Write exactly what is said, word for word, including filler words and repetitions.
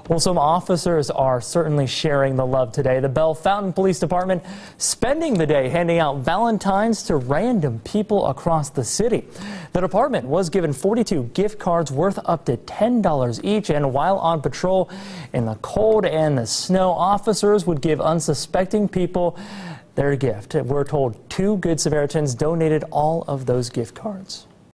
Well, some officers are certainly sharing the love today. The Bellefontaine Police Department spending the day handing out Valentines to random people across the city. The department was given forty-two gift cards worth up to ten dollars each, and while on patrol in the cold and the snow, officers would give unsuspecting people their gift. We're told two Good Samaritans donated all of those gift cards.